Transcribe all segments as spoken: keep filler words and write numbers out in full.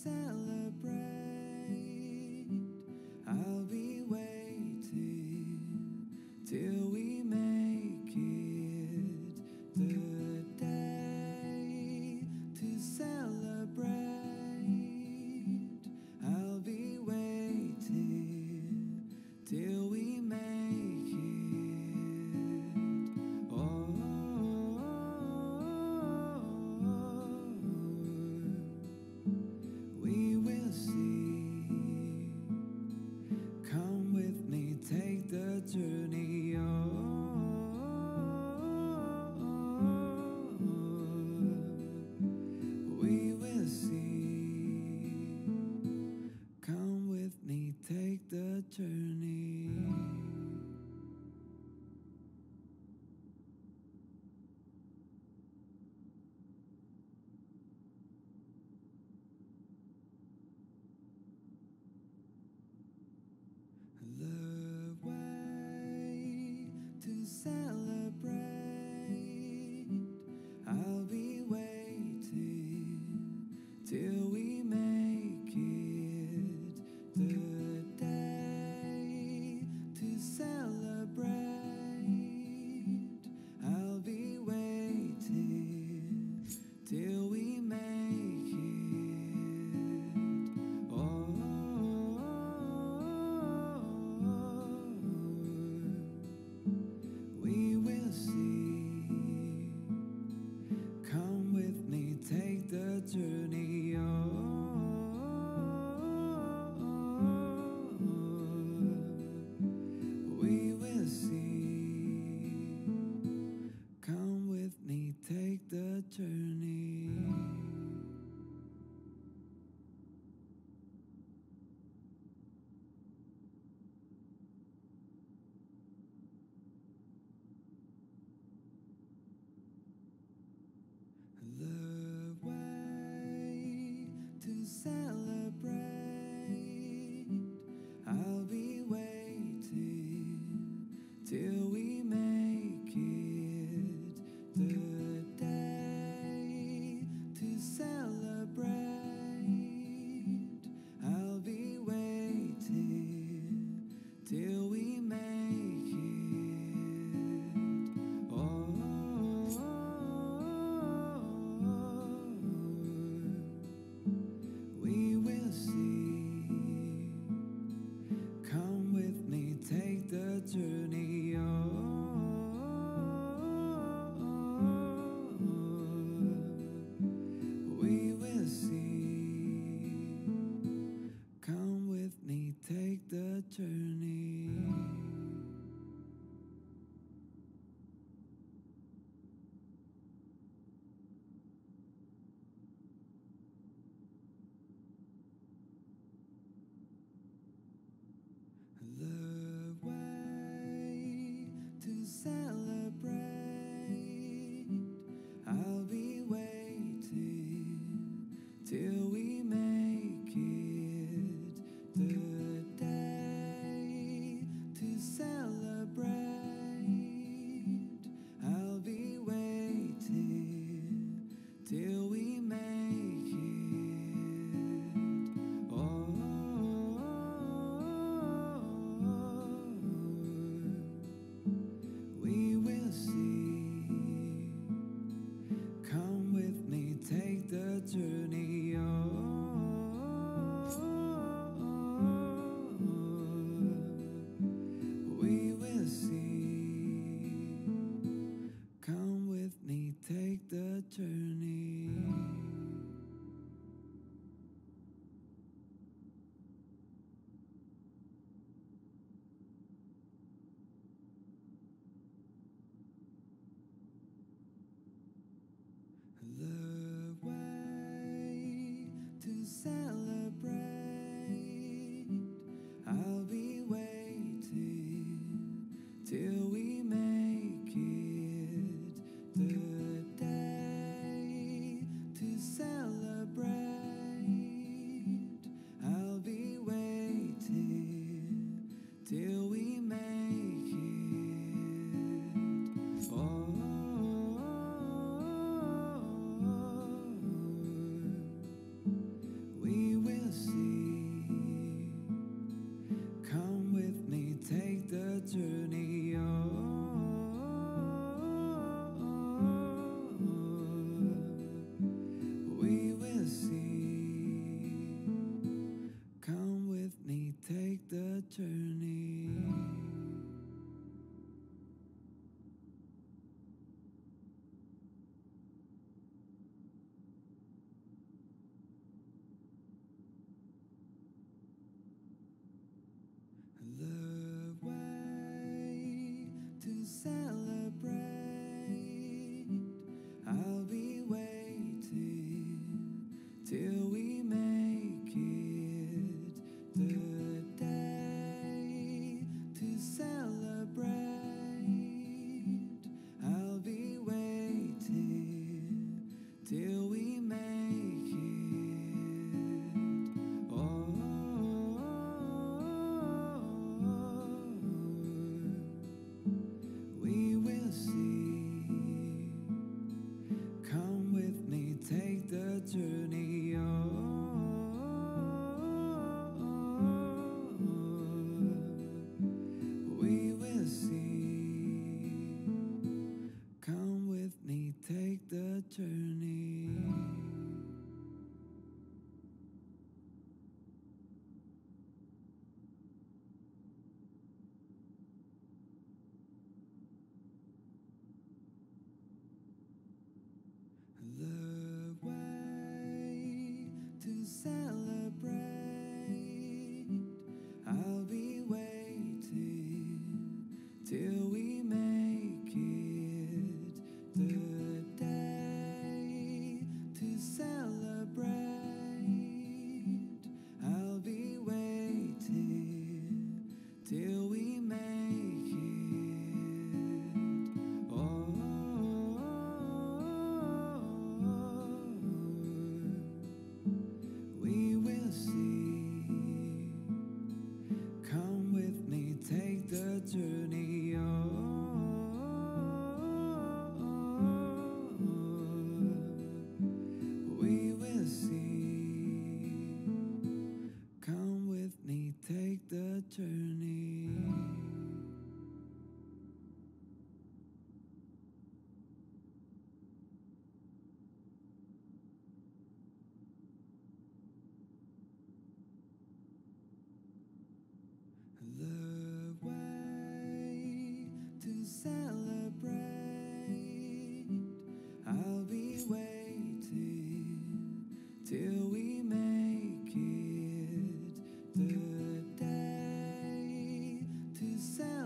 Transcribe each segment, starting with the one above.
celebrate. I'll be waiting till we make it the day to celebrate. I'll be waiting till we make it. Oh, we will see. Come with me, take the journey. Oh, we will see. Come with me, take the journey. The way to celebrate. I'll be waiting till we make it the day to celebrate. I'll be waiting till we make it. Oh, we will see. Come with me, take the journey. Oh, we will see. Come with me, take the journey. The way to celebrate. I'll be waiting till we make it the day to celebrate. I'll be waiting till we make it. Oh, we will see. Come with me, take the journey. Oh, we will see. Come with me, take the journey. The way to celebrate. I'll be waiting till we make it the day to celebrate. I'll be waiting till we make it. Oh, we will see. Come with me, take the journey. Oh, we will see. Come with me, take the journey. The way to celebrate. I'll be waiting till we make it the day to celebrate. I'll be waiting till we make it. Oh, we will see. Come with me, take the journey. Oh, we will see. Come with me, take the journey. The way to celebrate. I'll be waiting till we make it the day to celebrate. I'll be waiting till we make it. Oh, me take the journey. The way to celebrate, I'll be waiting till we make it. The day to celebrate, I'll be waiting till we make it. Oh, we will see. Come with me, take the journey. Oh, we will see. Come with me, take the journey. The way to celebrate, I'll be waiting till we make it. The day to celebrate, I'll be waiting till we make it. Oh, we will see. Come with me, take the journey. Oh, we will see. Come with me, take the journey. The way to celebrate, I'll be waiting till we make it. The day to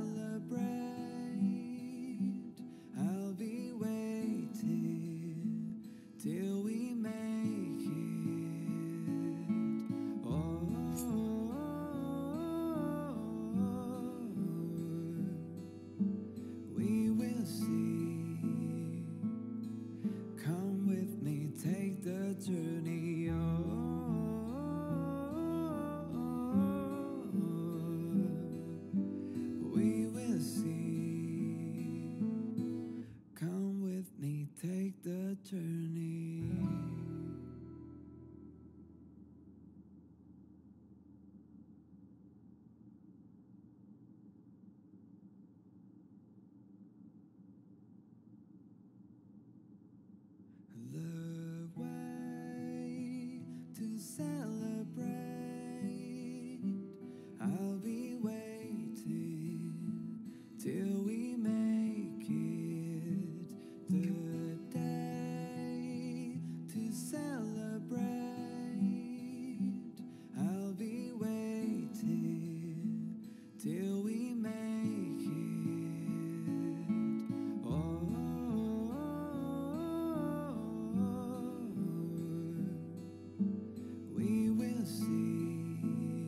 celebrate, I'll be waiting till we make it. Oh, we will see. Come with me, take the journey. Oh, we will see. Come with me, take the journey. The way to celebrate, I'll be waiting till we make it. The day to celebrate, I'll be waiting till we make it. Oh, we will see.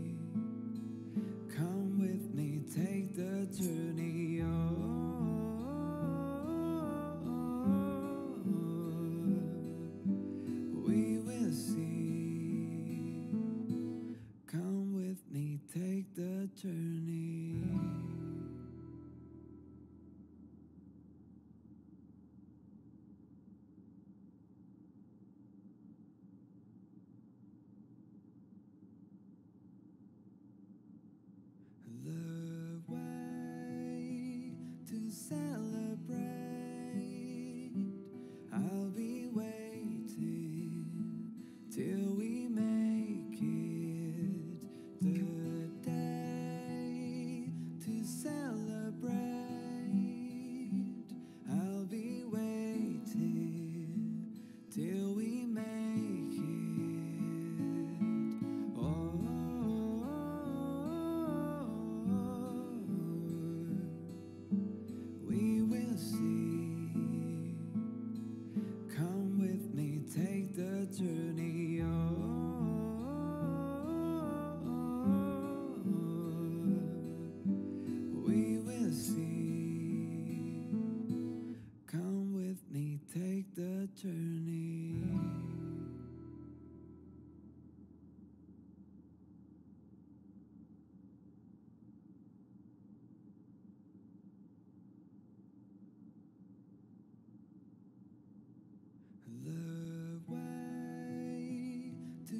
Come with me, take the journey. Oh, we will see. Come with me, take the journey. The way to celebrate, I'll be waiting till we make it. The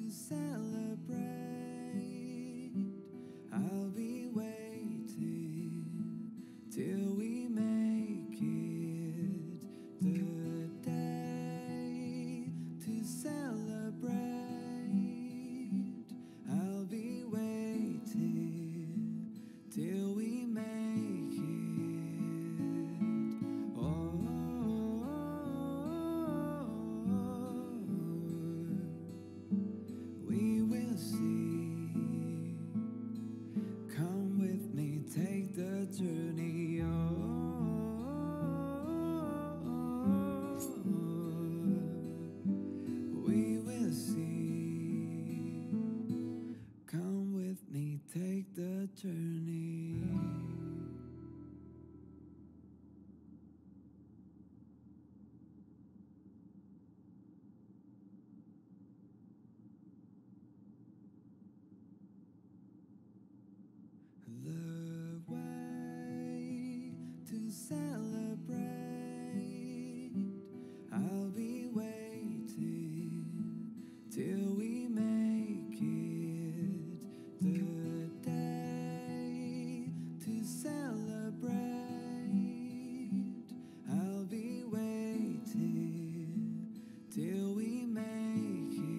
to celebrate. I'll be waiting till we make it the day to celebrate. I'll be waiting till we make it. Oh, we will see. Come with me, take the journey. Oh, we will see. Come with me, take the journey. The way to celebrate. I'll be waiting till we make it the day to celebrate. I'll be waiting till we make it.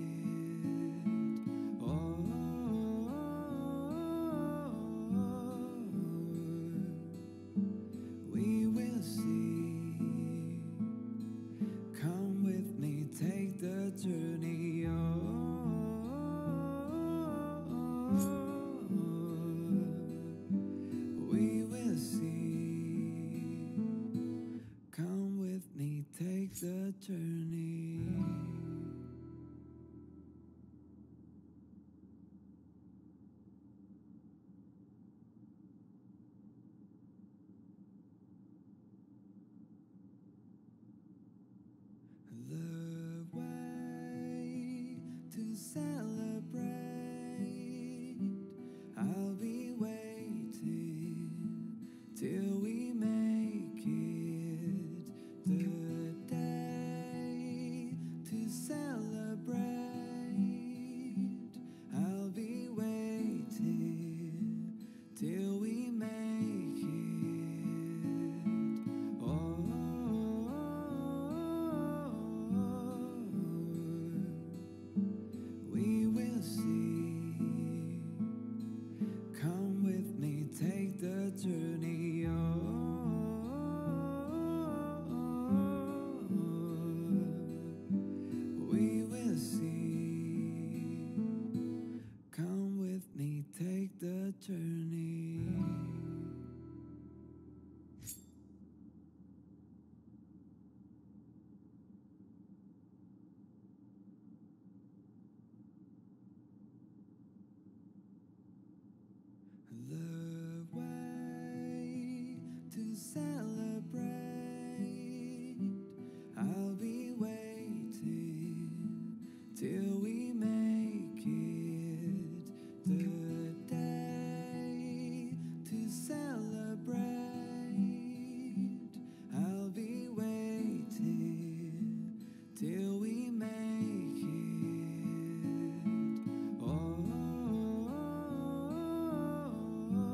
Oh, we will see. Come with me, take the journey. Oh, we will see. Come with me, take the journey. The way to celebrate. I'll be waiting till we make it the day to celebrate. I'll be waiting till we make it. Oh, we will see. Come with me, take the journey. Oh, we will see. Come with me, take the journey. I'll be waiting till we make it the day to celebrate. I'll be waiting till we make it. Oh, we will see. Come with me, take the journey. Oh, we will see. Come with me, take the journey. I'll be waiting till we make it the day to celebrate. I'll be waiting till we make it. Oh, we will see. Come with me, take the journey. Oh, we will see. Come with me, take the journey. The way to celebrate. I'll be waiting till we make it the day to celebrate. I'll be waiting till we make it. Oh,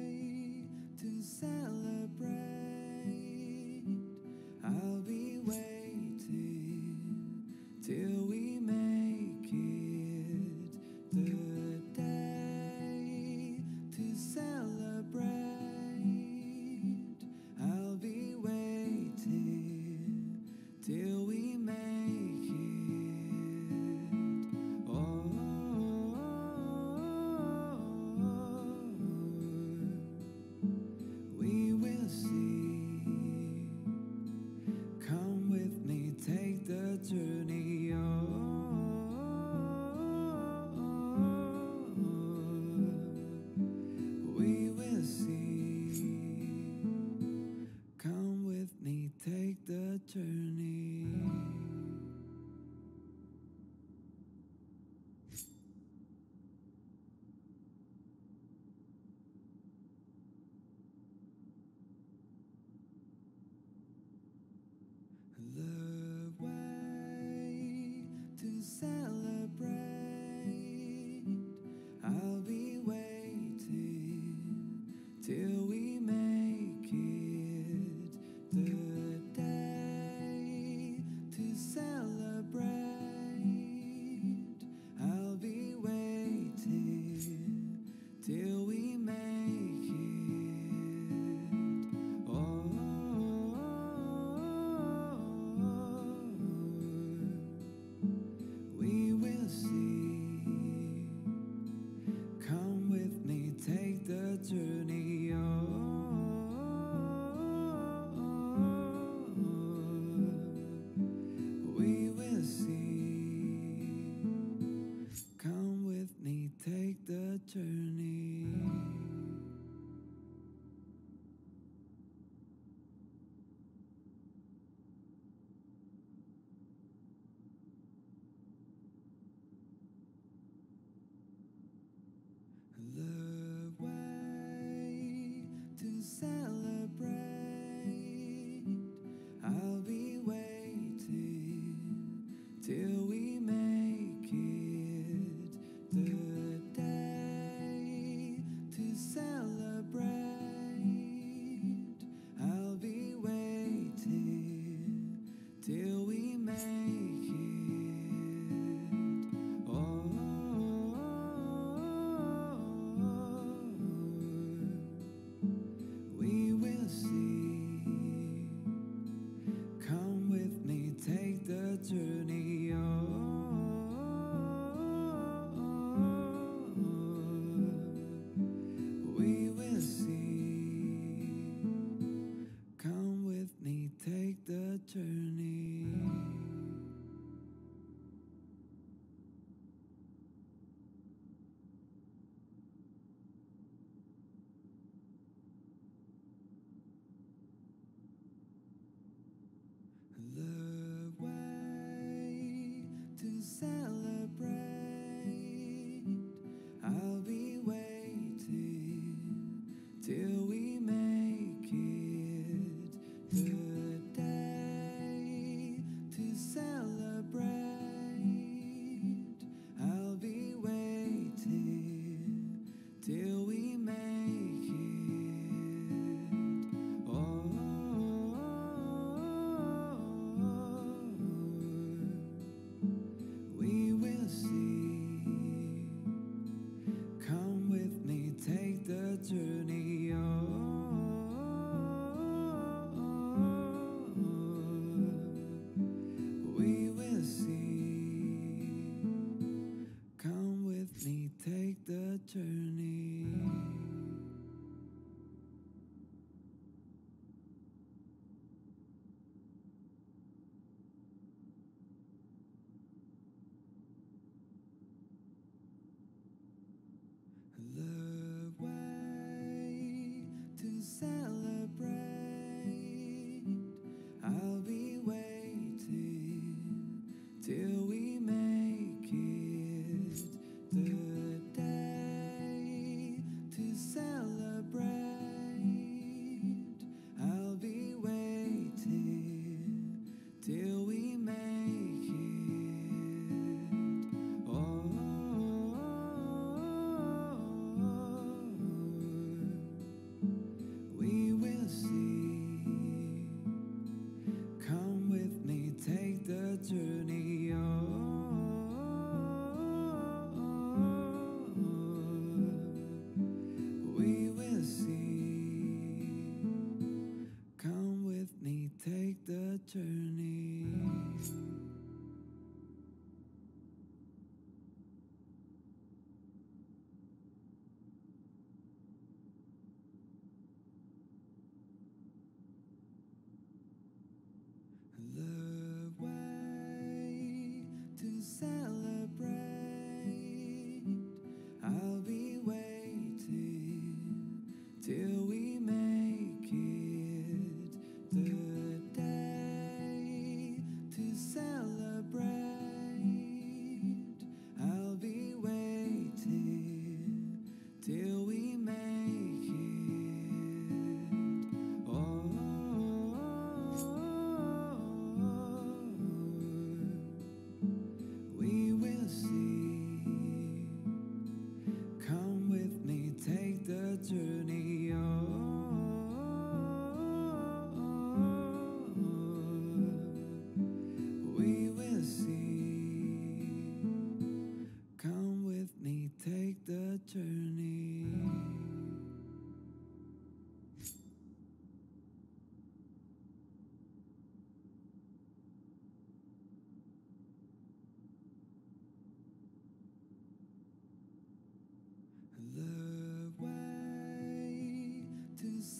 day to celebrate. I'll be waiting till we make it the day to celebrate. I'll be waiting till we make it. Oh, we will see. Come with me, take the journey. Oh, we will see. Come with me, take the journey. The way celebrate. I'll be waiting till we make it the day to celebrate. I'll be waiting till we make it. Oh, we will see. Come with me, take the journey. Oh, we will see. Come with me, take the journey. The way to celebrate. I'll be waiting till we make it the day to celebrate. I'll be waiting till we make it. Oh, we will see. Come with me, take the journey. Oh, we will see. Come with me, take the journey. The way to celebrate. I'll be waiting till we make it the day to celebrate. I'll be waiting till we make it. Oh, we will see. Come with me, take the journey. Oh, we will see. Come with me, take the journey. The way to celebrate. I'll be waiting till we make it the day to celebrate. I'll be waiting till we make it. Oh, we will see. Come with me, take the journey. Oh, we will see. Come with me, take the journey. The way to celebrate. I'll be waiting till we make it the day to celebrate. I'll be waiting till we make it. Oh, we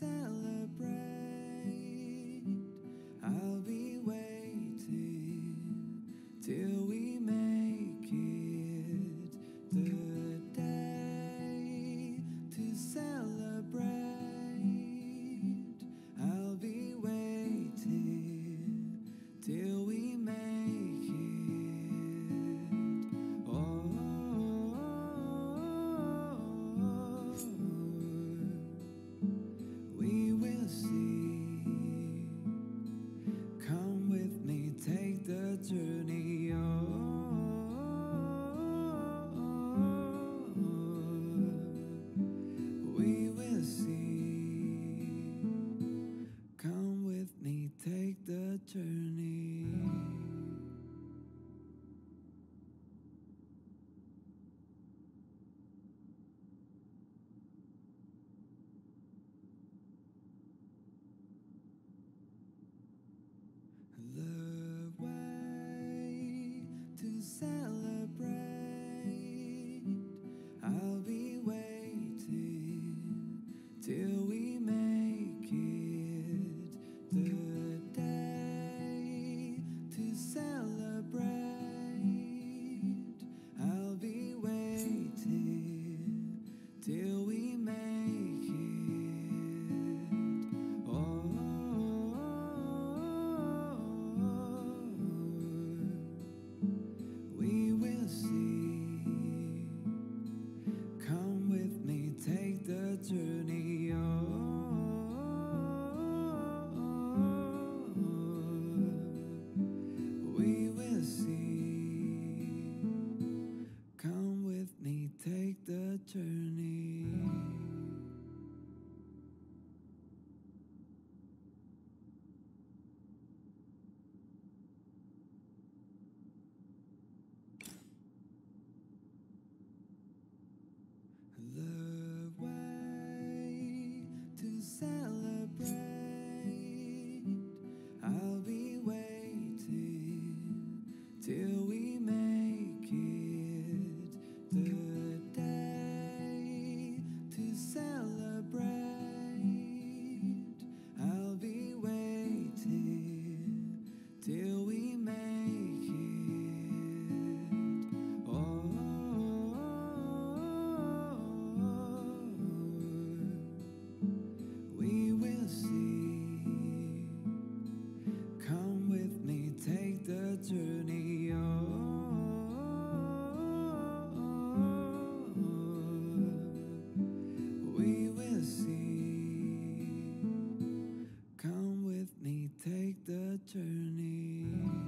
celebrate. I'll be waiting till we make it the day to celebrate. I'll be waiting till we make it. Oh, we will see. Come with me, take the journey. Oh, we will see. Come with me, take the journey. The way to celebrate. I'll be waiting till we make it the day to celebrate. I'll be waiting till we make it. Oh, we will see. Come with me, take the journey. Oh, we will see. Come with me, take the journey. The way to celebrate. I'll be waiting till we make it the day to celebrate. I'll be waiting till we make it. Oh, we will see. Come with me, take the journey. Oh, we will see. Come with me, take the journey.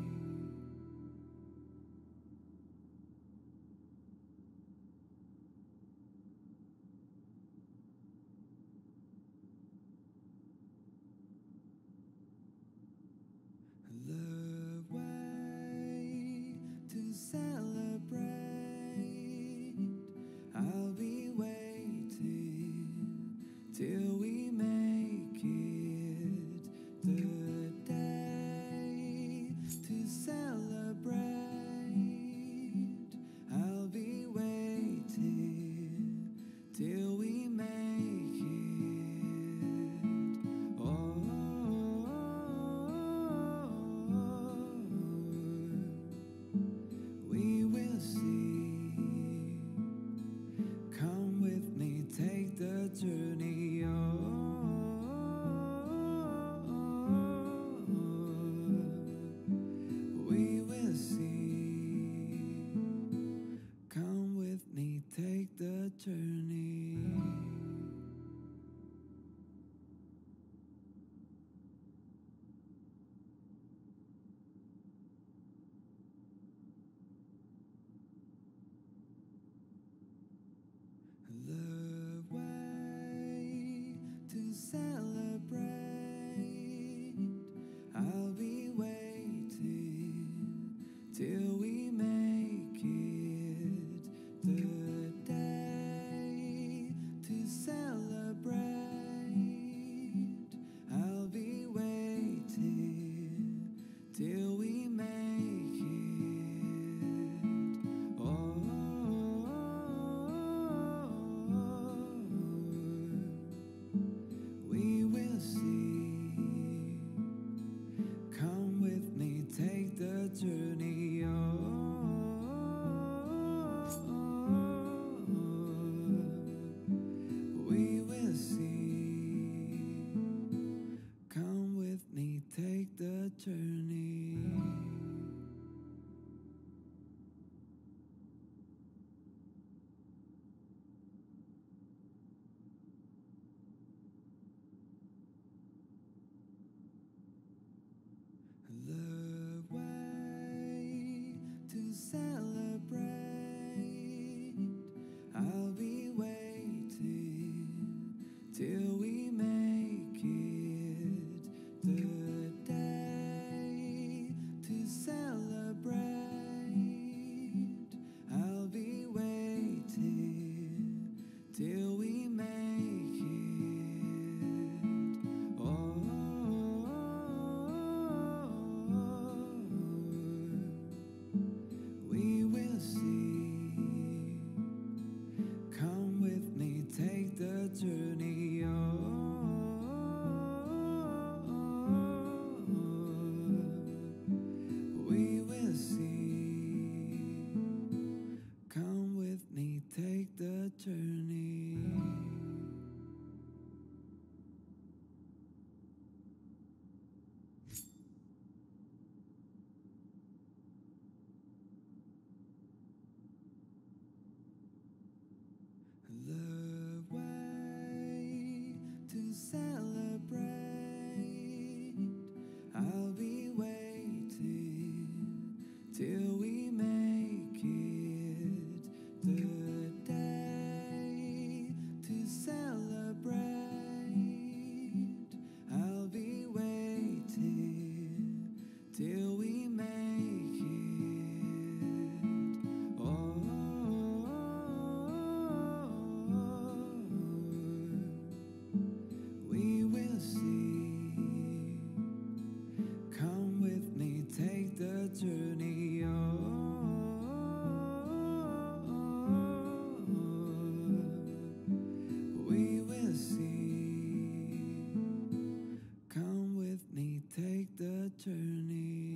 The way to celebrate. I'll be waiting till we make it the day to celebrate. I'll be waiting till we make it. Oh, we will see. Come with me, take the journey. Oh, we will see. Come with me, take the journey. The way to celebrate. I'll be waiting till we make it the day to celebrate. I'll be waiting till we make it. Oh, we to celebrate. I'll be waiting till we make it. Oh, we will see. Come with me, take the journey. Oh, we will see. Come with me, take the journey. The way to celebrate. I'll be waiting till we make it. The day to celebrate. I'll be waiting till we make it. Oh, we will see. Come with me, take the journey. Oh, we will see. Come with me, take the journey.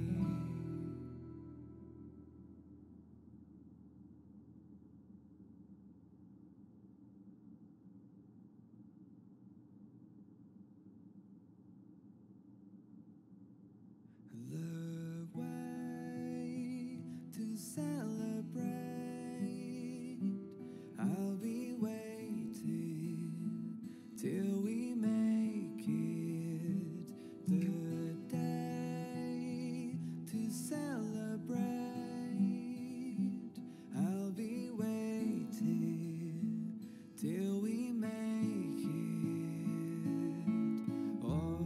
The way to celebrate. I'll be waiting till we make it. The day to celebrate. I'll be waiting till we make it. Oh,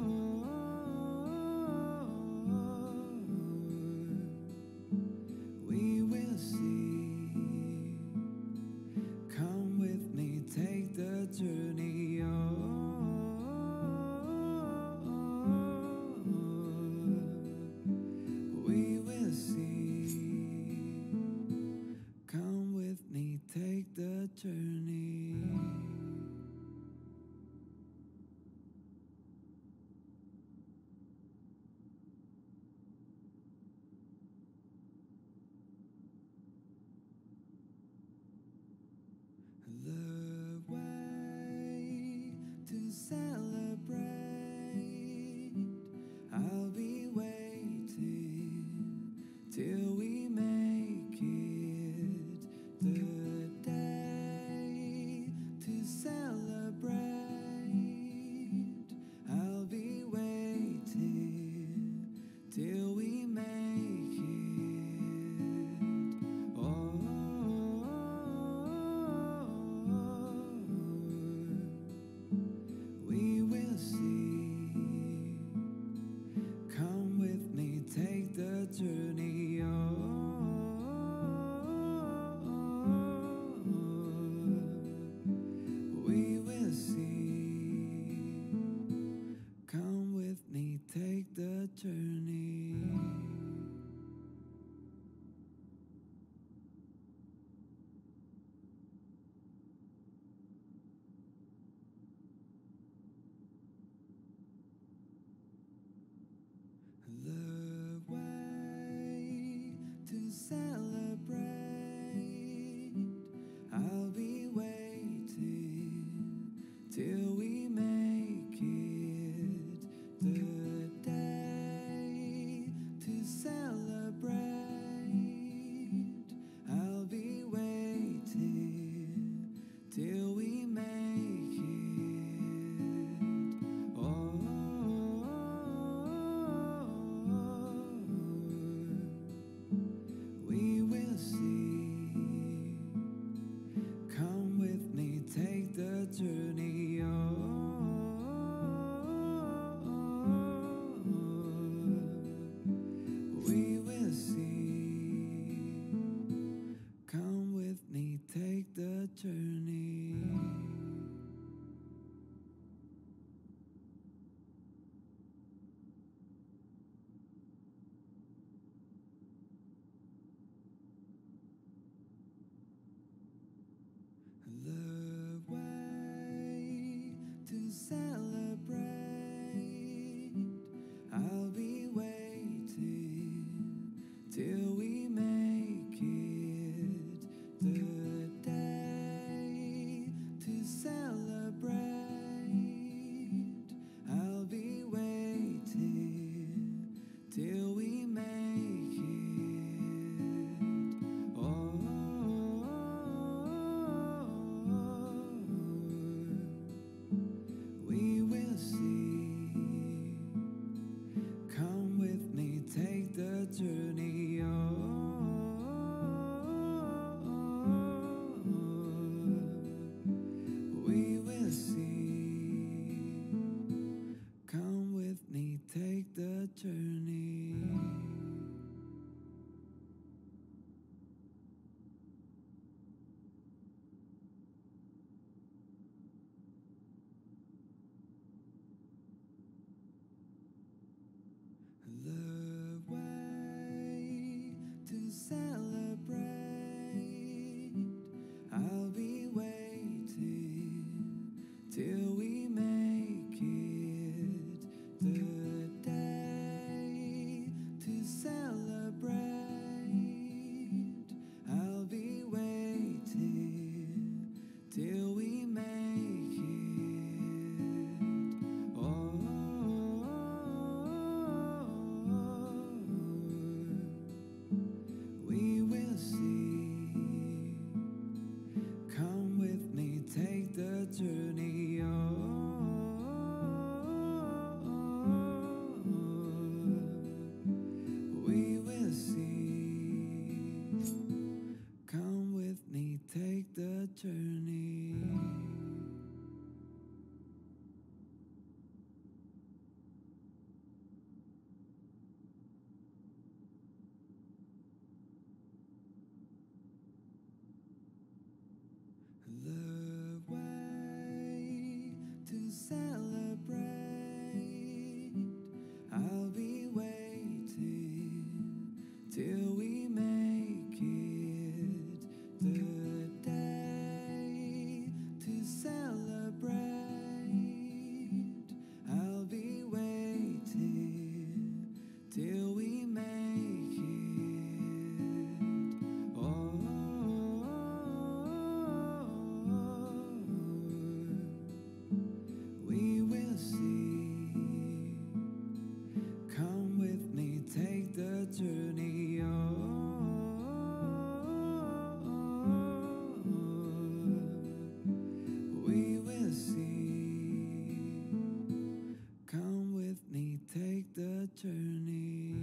we will see. Come with me, take the journey. Oh, we will see. Come with me, take the journey. The way to celebrate. I'll be waiting till we make it. The day to celebrate. I'll be waiting till we make it. Oh, we will see. Come with me, take the journey. Oh, we will see. Come with me, take the journey. The way to celebrate. I'll be waiting till we make it. The day to celebrate. I'll be waiting till we make it. Oh, we will see. till we make it. Oh, we will see. Come with me, take the journey. Oh, we will see. Come with me, take the journey. The way to celebrate, I'll be waiting till we make it. The day to celebrate, I'll be waiting till we make it. Oh, we will see. Come with me, take the journey. Oh, we will see. Come with me, take the journey. The way to celebrate, I'll be waiting till we make it. The day to celebrate, I'll be waiting till we make it. Oh, we will see. Come with me, take the journey. Oh, we will see. Come with me, take the journey.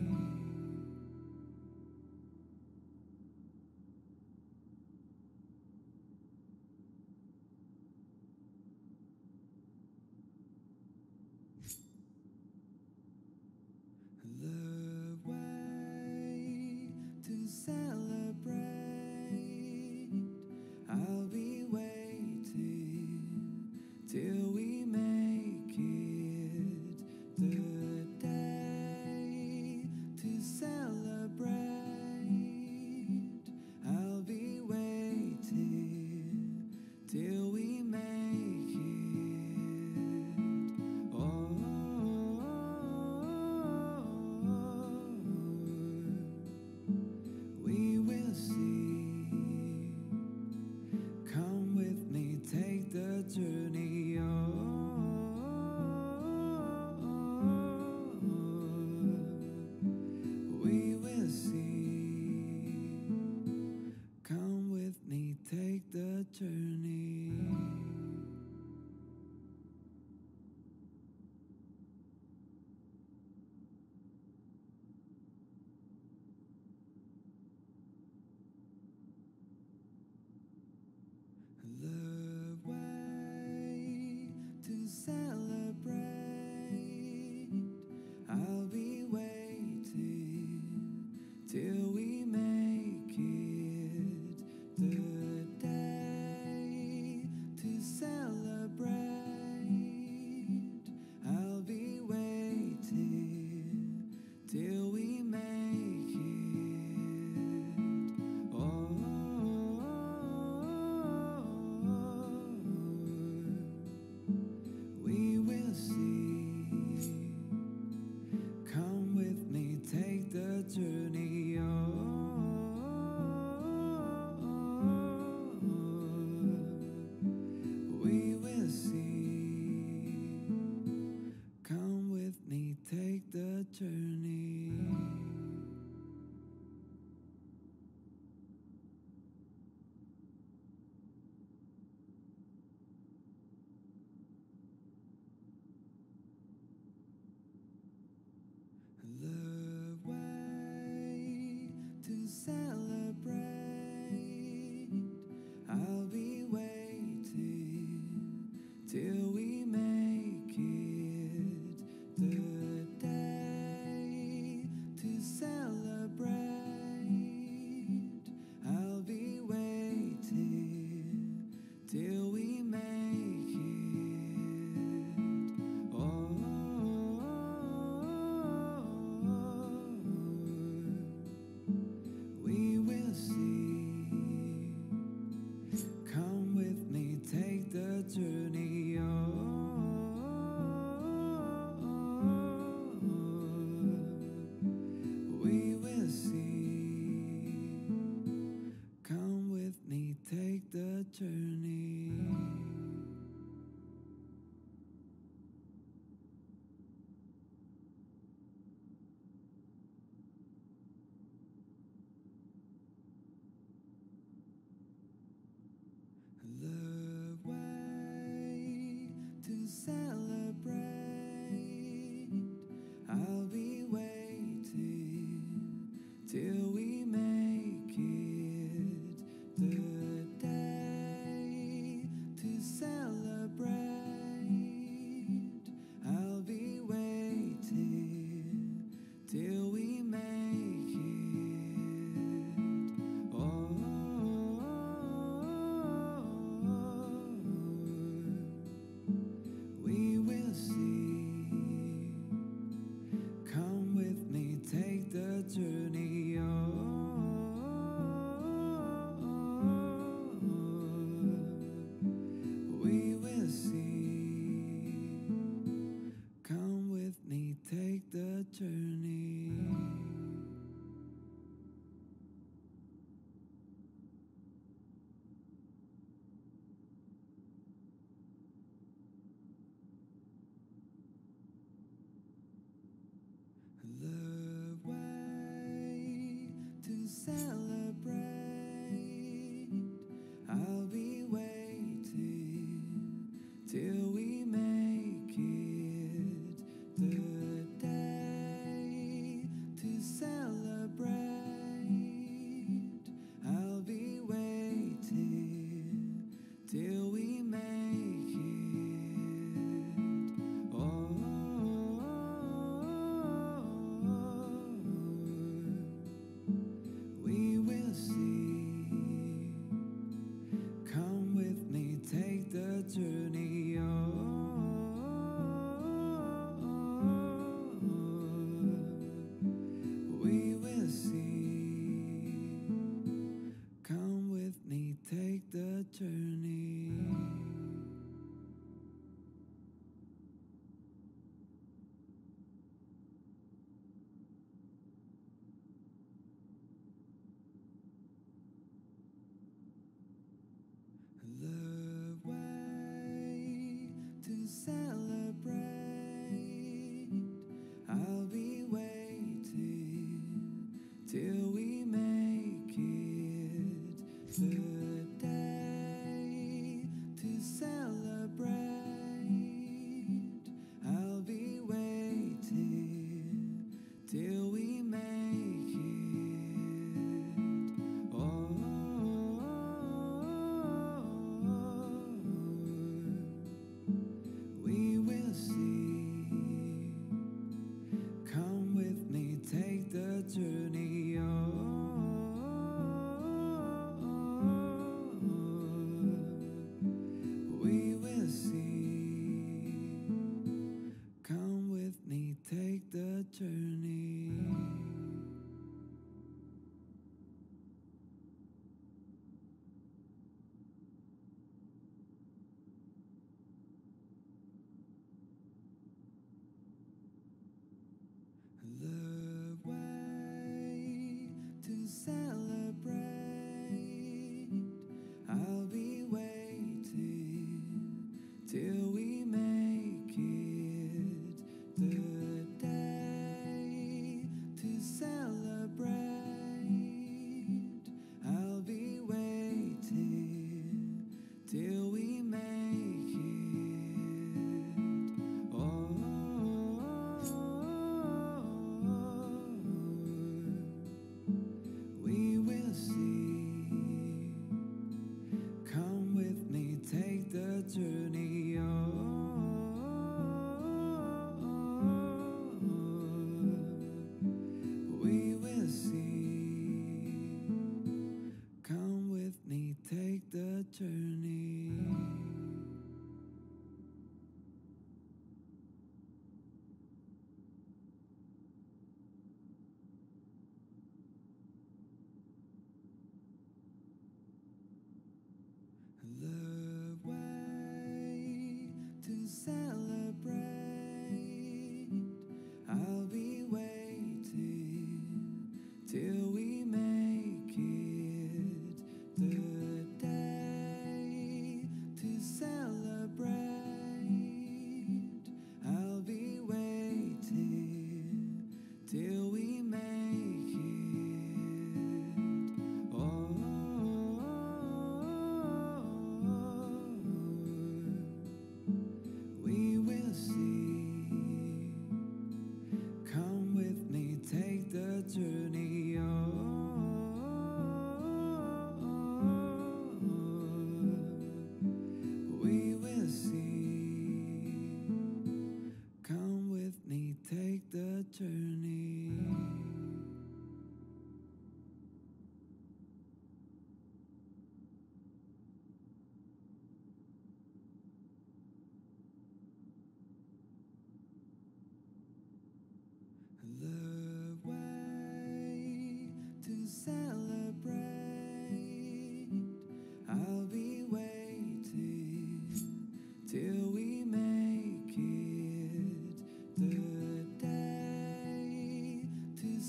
The way to celebrate, I'll be waiting till we make it. The day to celebrate, I'll be waiting till we make it. Oh, we will see. Come with me, take the journey. Oh, we will see. Come with me, take the journey. The way to celebrate, I'll be waiting till celebrate. I'll be waiting till we make it the day to celebrate. I'll be waiting till we make it. Oh, we will see. Come with me, take the journey. Oh, we will see. Come with me, take the journey. The way to celebrate. I'll be waiting till we make it the day to celebrate. I'll be waiting till we make it. Oh, we will see. Come with me, take the journey. Oh, we will see. Come with me, take the journey. The way to celebrate. I'll be waiting till we make it the day to celebrate. I'll be waiting till we make it. Oh, we will see. Come with me, take the journey. Oh, we will see. Come with me, take the journey. The way to celebrate. I'll be waiting till we make it the day to celebrate. I'll be waiting till we make it. Oh, we will see. Come with me, take the journey. Oh, we will see. Come with me, take the journey. The way to celebrate. I'll be waiting till we make it the day to celebrate. I'll be waiting till we make it. Oh, we till we make it the day to celebrate. I'll be waiting till we make it. Oh, we will see. Come with me, take the journey. Oh, we will see. Come with me, take the journey. The way to celebrate. I'll be waiting till we make it the day to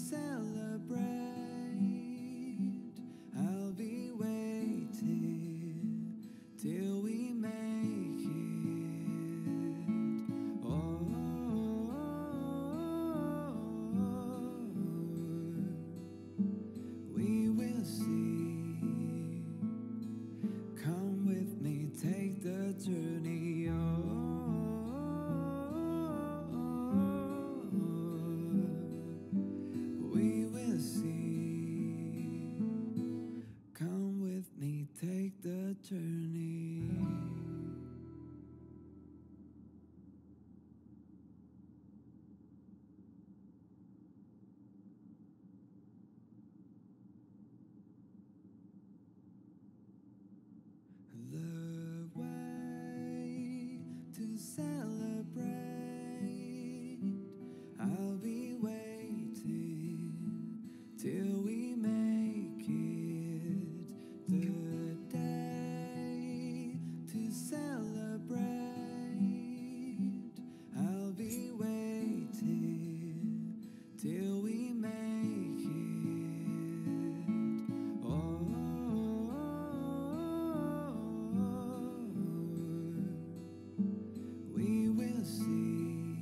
celebrate. I'll be waiting till we make it. Oh, we will see. Come with me, take the journey. Oh, we will see. Come with me, take the journey. The way to celebrate. I'll be waiting till we make it the day to celebrate. I'll be waiting till we make it. Oh, we will see.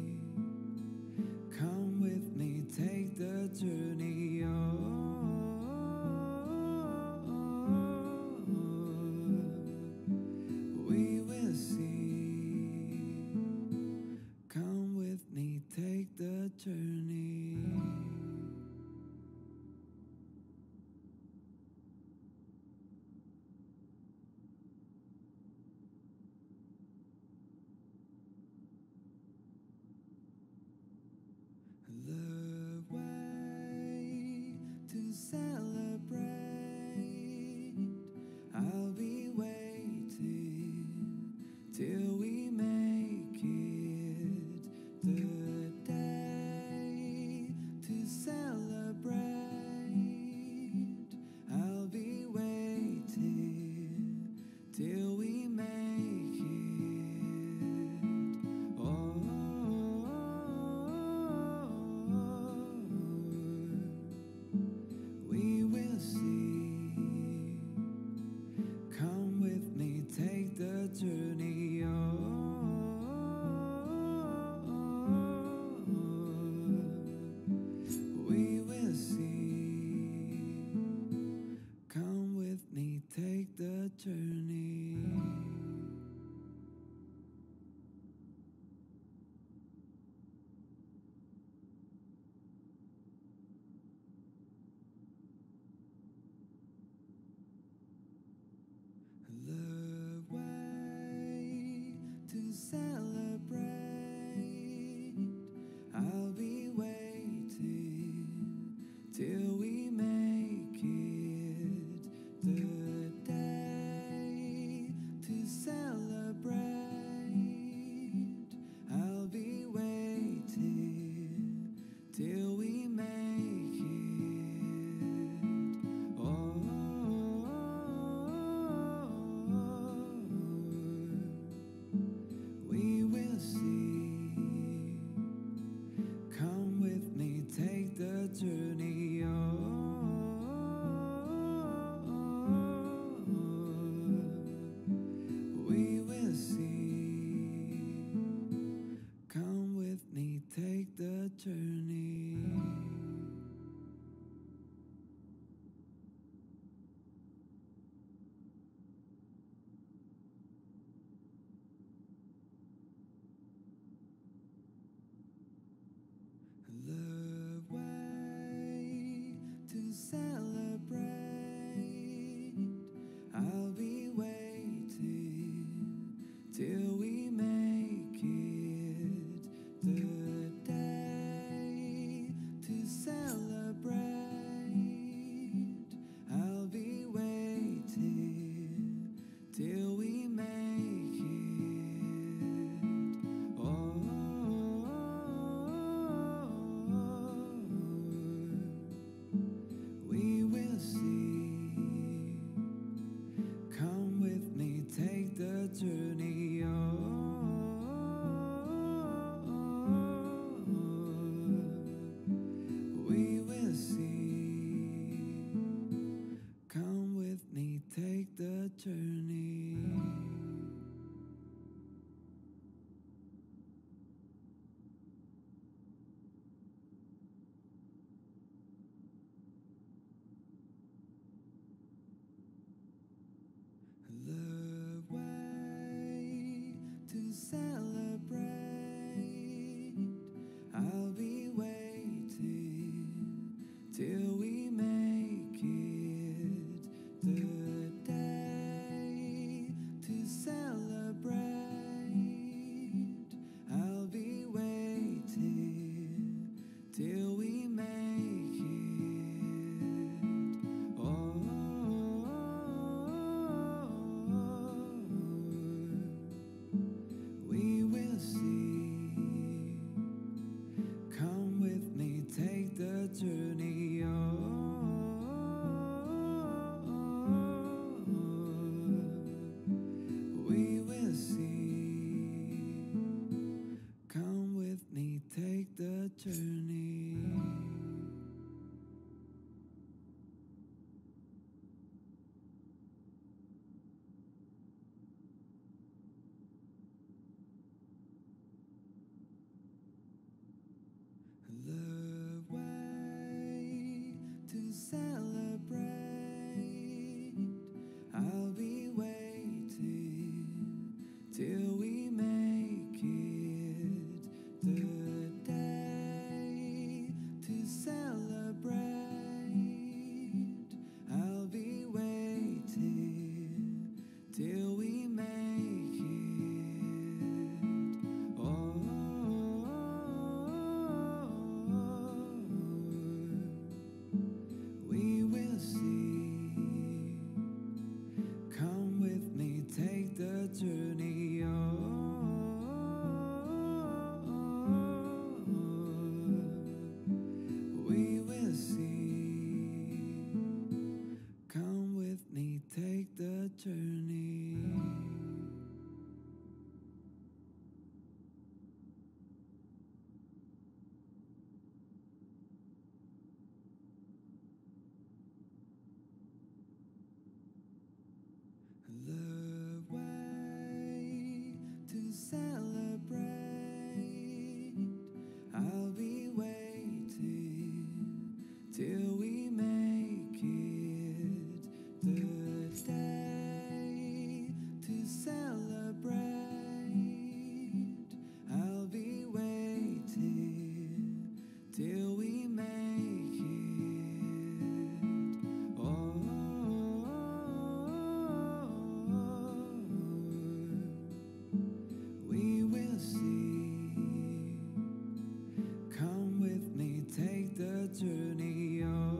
Come with me, take the journey. Oh, we will see. Come with me, take the journey. The way to celebrate. I'll be waiting till we make it the day to celebrate. I'll be waiting till we make it. Oh, we will see. Come with me, take the journey. Oh, we will see. Come with me, take the journey. The way to celebrate. I'll be waiting till we make it the day to celebrate. I'll be waiting till we make it. Oh, we will see. Come with me, take the journey. Oh, celebrate. I'll be waiting till we make it the day to celebrate. I'll be waiting till we make it. Oh, we will see. Come with me, take the journey. Oh, we will see. Come with me, take the journey. The way to celebrate. I'll be waiting till we make it the day to celebrate. I'll be waiting till we make it. Oh, we will see. Come with me, take the journey. Oh, we will see. Come with me, take the journey. The way to celebrate. I'll be waiting till we make it the day to celebrate. I'll be waiting till we make it. Oh, we will see. Come with me, take the journey. Oh, we will see. Come with me, take the journey. The way to celebrate. I'll be waiting till we make it the day to celebrate. I'll be waiting till we make it. Oh, we will see. Come with me, take the journey. Oh,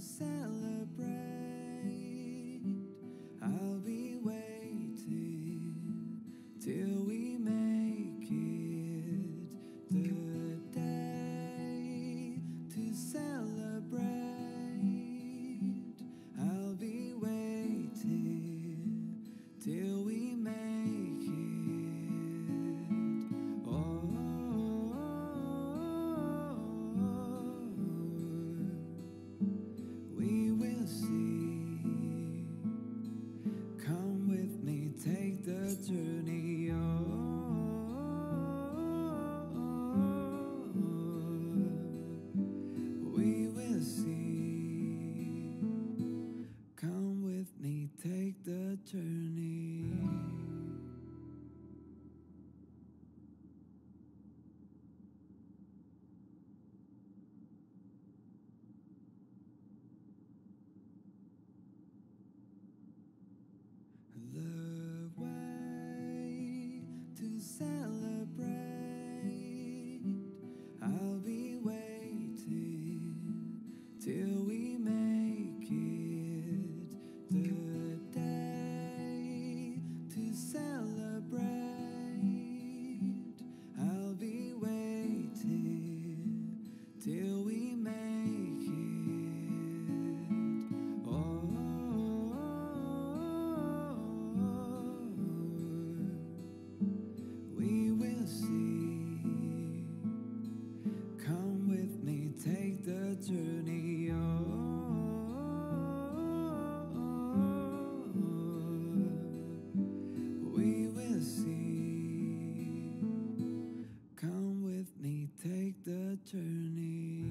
celebrate. I'll be waiting till we make it the day to celebrate. I'll be waiting till we make it. Oh, we will see. Come with me, take the journey. Oh, we will see. Come with me, take the journey. The way to celebrate. I'll be waiting till we make it the day to celebrate. I'll be waiting till we make it. Oh, we will see. Come with me, take the journey. Oh, we will see. Come with me, take the journey.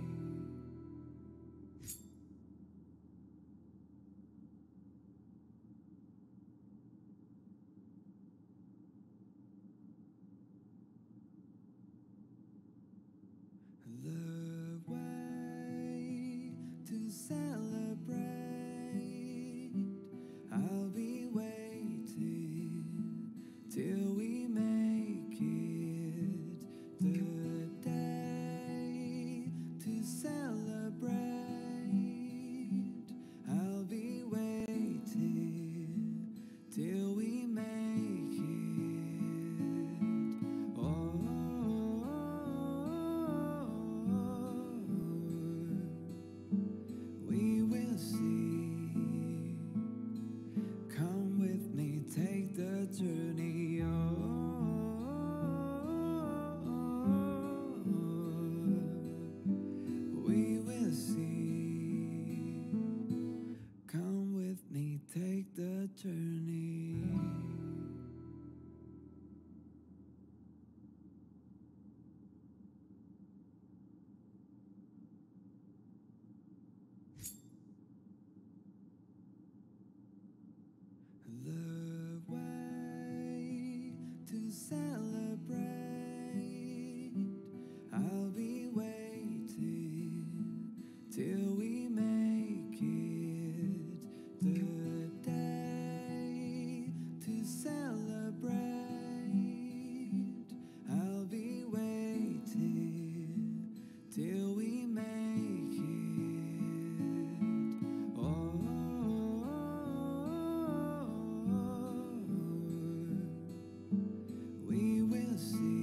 The way to celebrate. I'll be waiting till we make it the day to celebrate. I'll be waiting till we make it. Oh, we will see. Come with me, take the journey. Oh, we will see. Come with me, take the journey. The way to celebrate. I'll be waiting till we make it the day to celebrate. I'll be waiting till we make it. Oh, we will see.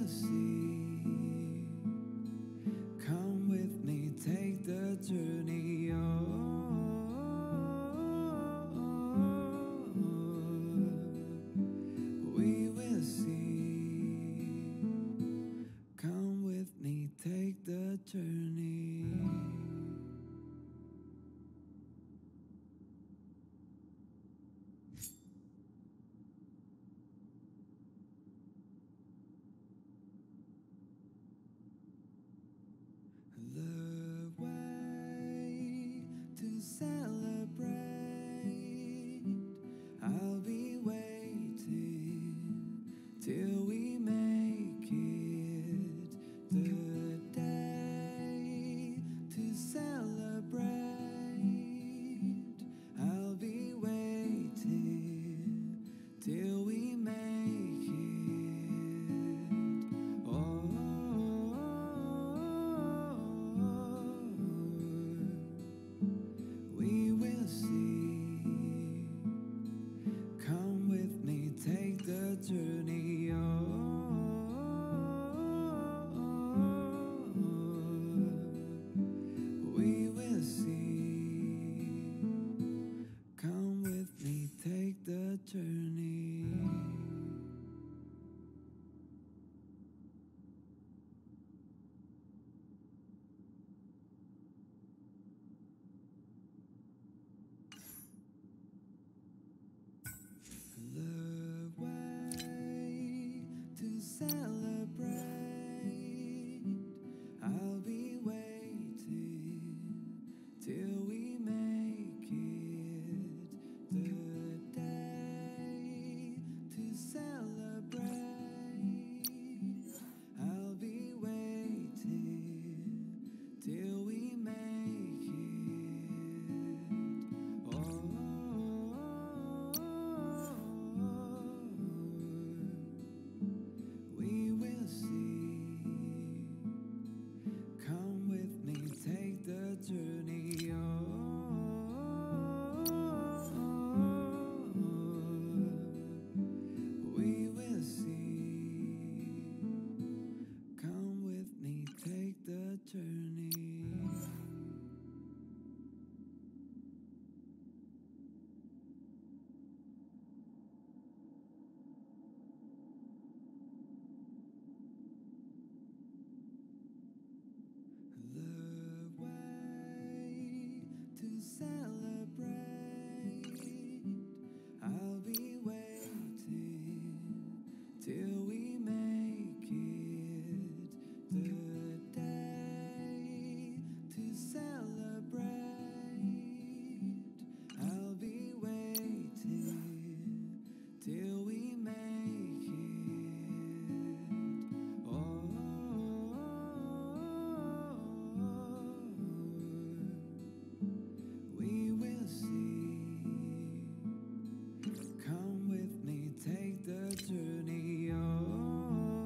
will see. Come with me, take the journey on. We will see. Come with me, take the journey. The way to celebrate, I'll be waiting till we make it. The day to celebrate, I'll be waiting till we make it. Oh, we will see. Come with me, take the journey on. We will see. Come with me, take the journey. The way to celebrate, I'll be waiting till we make it. The day to celebrate, I'll be waiting till we make it. Oh, we will see. Come with me, take the journey on. We will see. Come with me, take the journey. The way to celebrate, I'll be waiting till we make it. The day to celebrate, I'll be waiting till we make it. Oh, we will see. Come with me, take the journey on.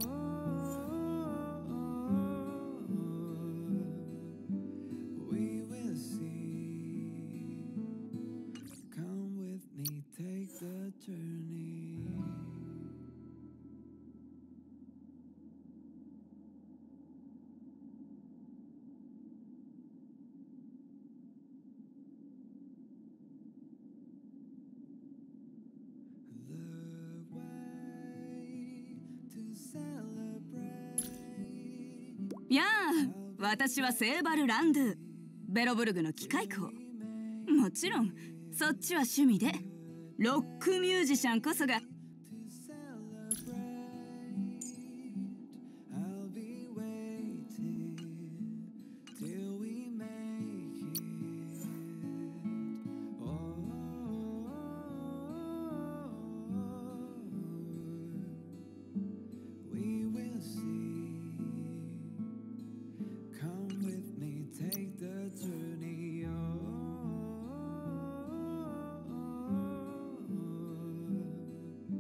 We will see. Come with me, take the journey. The way to celebrate, やあ、私はセーバル・ランドゥ、ベロブルグの機械工。もちろんそっちは趣味で、ロックミュージシャンこそが I'll be waiting till we make it. Oh, we will see. Come with me, take the journey on.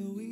till we